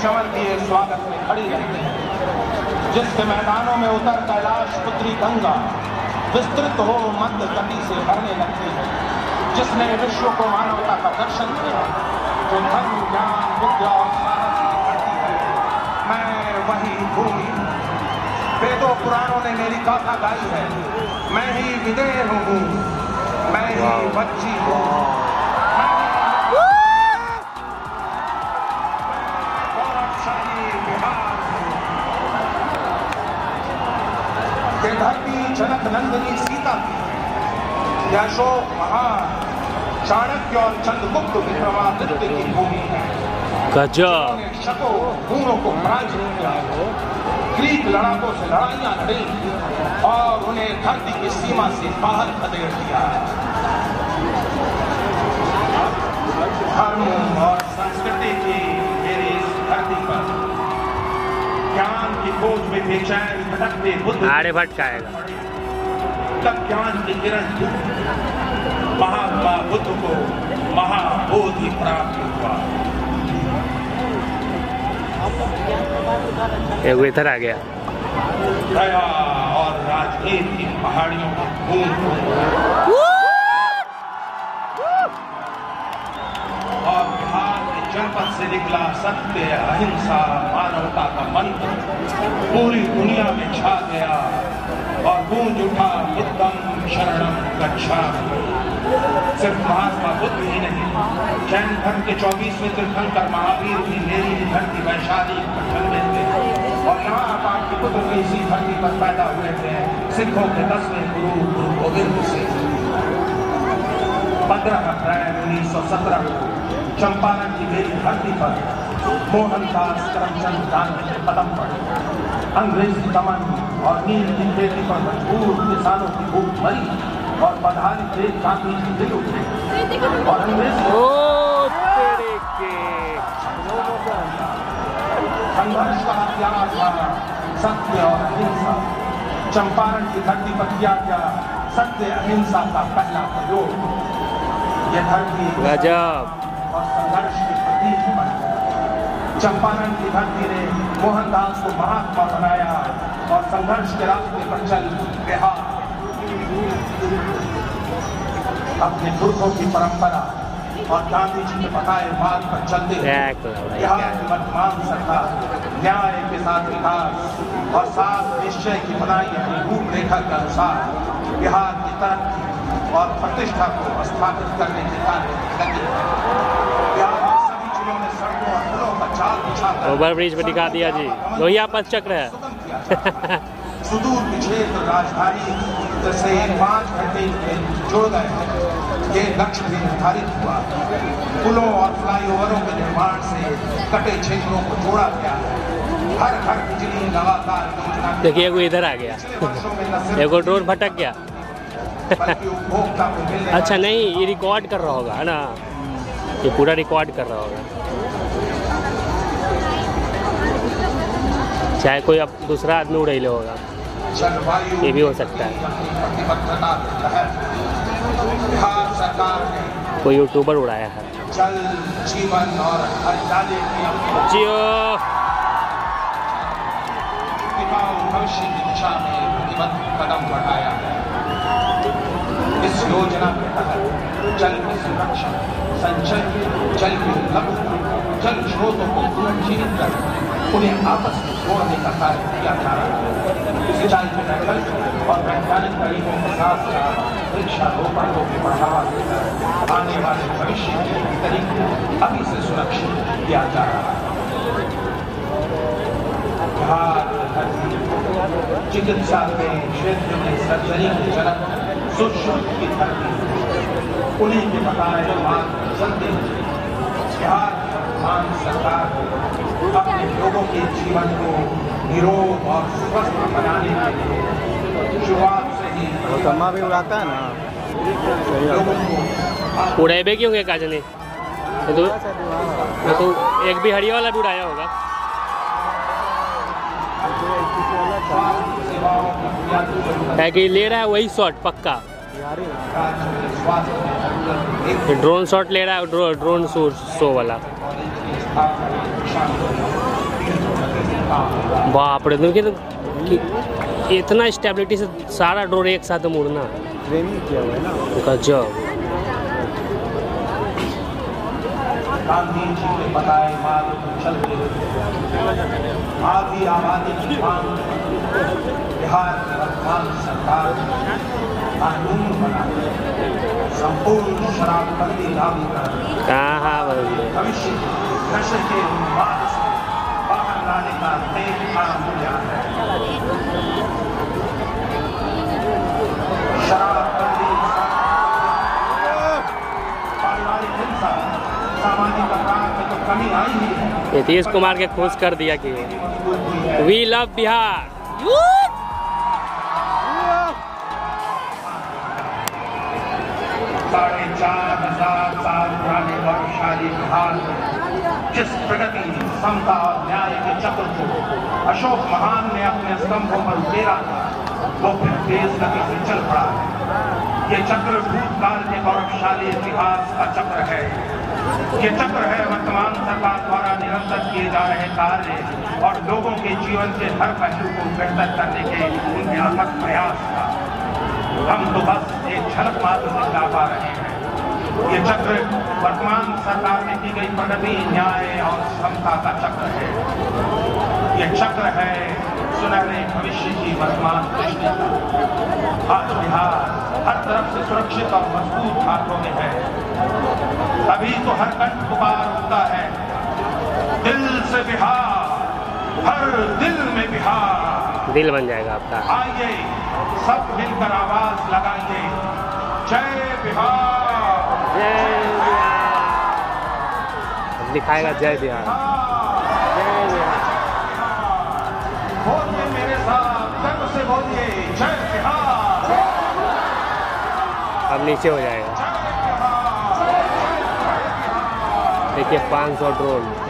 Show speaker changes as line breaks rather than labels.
ईशवंतीय स्वागत में खड़ी रहती है। जिसके मैदानों में उतर कैलाश पुत्री गंगा विस्तृत हो मध्य गति से बहने लगती है। जिसने विश्व को मानवता का दर्शन किया, जो धर्म ज्ञान विद्या और साहस की धरती है, मैं वही भूमि। वेदों पुराणों ने मेरी गाथा गाई है, मैं ही विदेह हूँ, मैं ही बच्ची हूँ, गौरवशाली बिहार के धरती जनक नंदिनी सीता की, अशोक महान चाणक्य और चंद्रगुप्त विक्रमादित्य की भूमि है।
गजब।
शकों हूणों को पराजित किया, ग्रीक लड़ाकों से लड़ाइयां लड़ी और उन्हें धरती की सीमा से बाहर खदेड़ दिया। धर्म और संस्कृति की मेरी इस धरती पर ज्ञान की खोज में बेचैन भटकते बुद्ध
आड़े भटकाएगा।
तब ज्ञान की किरण महात्मा बुद्ध को महाबोधि प्राप्त हुआ।
वो इधर आ गया।
दया और राजनीति की पहाड़ियों की बूंद और बिहार के जनपद से निकला सत्य अहिंसा मानवता का मंत्र पूरी दुनिया में छा गया और गूंज उठा बुद्धम शरणम गच्छामि। सिर्फ महात्मा बुद्ध ही नहीं, जैन धर्म के 24वें तीर्थंकर महावीर भी मेरी ही धरती वैशाली पर जन्मे थे और यहाँ आपके पुत्र भी इसी धरती पर पैदा हुए थे। सिखों के 10वें गुरु गुरु गोविंद सिंह 15 अप्रैल 1917 को चंपारण की मेरी धरती पर मोहनदास करमचंद गांधी के कदम पड़े। अंग्रेजी दमन और नील की खेती पर मजबूर किसानों की भूख मरी और बदहाली से गांधी जी दिल उठे और अंग्रेजी संघर्ष का हथियार था सत्य और अहिंसा। चंपारण की धरती पर किया गया सत्य अहिंसा का पहला प्रयोग। यह धरती
गजब
और संघर्ष की प्रतीक बन गई। चंपारण की धरती ने मोहनदास को महात्मा बनाया और संघर्ष के रास्ते पर चल बिहार अपने पुरखों की परंपरा और गांधी जी के बताए मार्ग पर चलते बिहार की वर्तमान सरकार न्याय के साथ विकास और साथ निश्चय की बनाई अपनी रूपरेखा के अनुसार बिहार की तरक्की और प्रतिष्ठा को स्थापित करने के कार्य लगी। बिहार में सभी जिलों में सड़कों और पुलों का जाल बिछाकर
ओवर ब्रिज पर दिखा दिया जी, लोहिया पथ चक्र है।
सुदूर क्षेत्र राजधानी से 5 घंटे जोड़ गए हैं। ये लक्ष्य भी निर्धारित हुआ। पुलों और फ्लाईओवरों के निर्माण से कटे क्षेत्रों को जोड़ा गया है। हर घर बिजली लगातार योजना।
देखिए वो इधर आ गया, एगो ड्रोन भटक गया। अच्छा नहीं, ये रिकॉर्ड कर रहा होगा है ना, ये पूरा रिकॉर्ड कर रहा होगा। चाहे कोई अब दूसरा आदमी उड़ेले होगा, ये भी हो सकता है।
बिहार सरकार ने
कोई यूट्यूबर उड़ाया है।
जल जीवन और हरियाली
जियो
भविष्य की दिशा में प्रतिबद्ध कदम बढ़ाया है। इस योजना के तहत जल की संरक्षण, संचय, जल की उपलब्धता, जल स्रोतों को पुनर्जीवित कर उन्हें आपस में जोड़ने का कार्य किया जा रहा है। सिंचाई के वैकल्पिक और वैज्ञानिक तरीकों के साथ साथ वृक्षारोपण को भी बढ़ावा देकर आने वाले भविष्य के तरीके अभी से सुरक्षित किया जा रहा है। बिहार चिकित्सा के क्षेत्र में सर्जरी के जनक सुश्रुत की धरती, उन्हीं के बताए मार्ग पर चलते बिहार की वर्तमान सरकार अपने लोगों के जीवन को निरोग और स्वस्थ बनाने के लिए शुरुआत से ही
भी उड़ाता है ना,
लोगों को
उड़ेबे क्यों गए काजने तो एक भी हड़िया वाला भी उड़ाया होगा। है कि ले रहा है वही शॉट पक्का, ड्रोन शॉट ले रहा है, ड्रोन शो वाला।
काम होगा।
बाप रे, देखिए तो इतना स्टेबिलिटी से सारा ड्रोन एक साथ मुड़ना।
ट्रेनिंग किया हुआ है ना।
गजब।
गांधी जी के बताए मार्ग पर चलते आधी आबादी की मांग बिहार की वर्तमान सरकार कानून बना संपूर्ण शराबबंदी लागू कर
कहाँ
भविष्य नशे के उन्माद से बाहर लाने का तेज आरंभ हो गया है। शराबबंदी, पारिवारिक हिंसा, सामाजिक अपराध में तो कमी आई ही है।
नीतीश कुमार के खुश कर दिया कि वी लव बिहार।
4,500 साल पुराने गौरवशाली बिहार में जिस प्रगति, समता और न्याय के चक्र को अशोक महान ने अपने स्तंभों पर उकेरा था, वो फिर तेज गति से चल पड़ा है। ये चक्र भूतकाल के गौरवशाली इतिहास का चक्र है। ये चक्र है वर्तमान सरकार द्वारा निरंतर किए जा रहे कार्य और लोगों के जीवन के हर पहलू को बेहतर करने के उनके अथक प्रयास का। हम तो बस एक झलक मात्र दिखा पा रहे हैं। ये चक्र वर्तमान सरकार में की गई प्रगति, न्याय और समता का चक्र है। ये चक्र है सुनहरे भविष्य की वर्तमान दृष्टि का। आज बिहार हर तरफ से सुरक्षित और मजबूत हाथों में है। तभी तो हर कंठ पुकार उठता है, दिल से बिहार, हर दिल में बिहार।
दिल बन जाएगा आपका।
आइए सब मिलकर आवाज लगाइए, जय बिहार,
जय बिहार। दिखाएगा जय बिहार, जय बिहार।
बोलिए मेरे साथ, गर्व से बोलिए, जय बिहार।
अब नीचे हो जाएगा। देखिए 500 ड्रोन।